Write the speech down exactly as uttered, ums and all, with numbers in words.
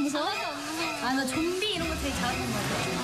무서워? 아, 나 좀비 이런 거 되게 잘하는 거 같아.